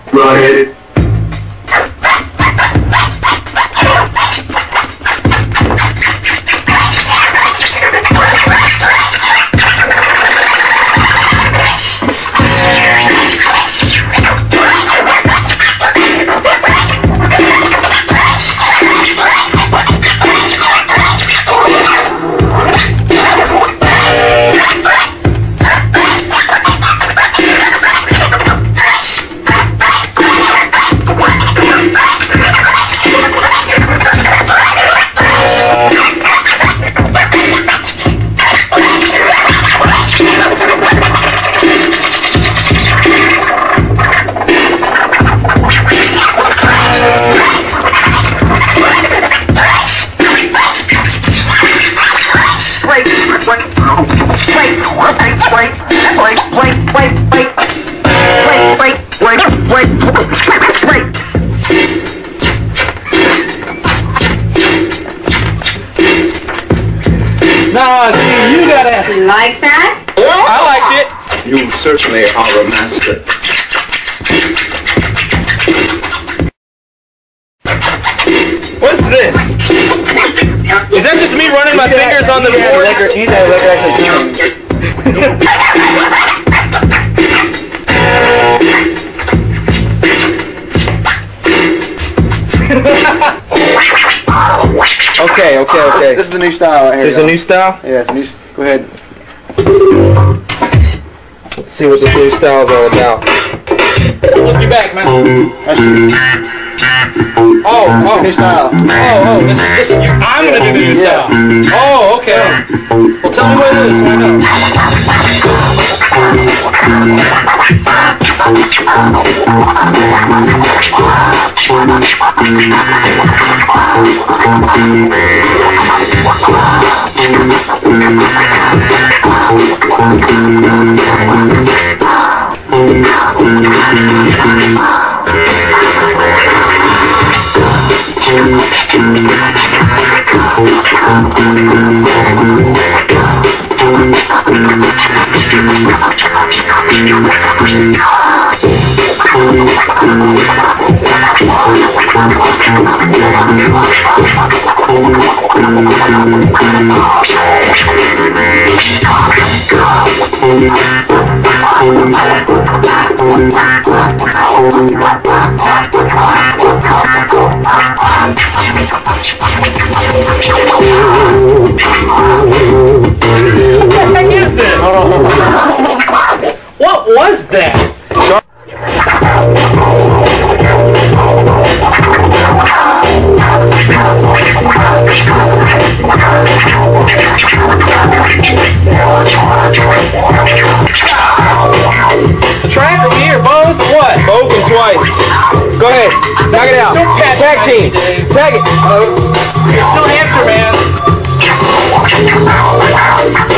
Right. Nah, see, you gotta... You like that? I liked it. You certainly are a master. What's this? Is that just me running my fingers on the board? You need that liquor actually. Okay. This is the new style right here. There's a new style? Yeah, it's a new. Go ahead. Let's see what this new style is all about. Look your back, man. That's new. Oh, New style. oh, this is I'm gonna do the new style. Oh, okay. Well, tell me what it is, so I know. What the heck is this? What was that? Track or gear, both? What? Both and twice. Go ahead. Knock it out. Tag team. Tag it. You're still an answer, man.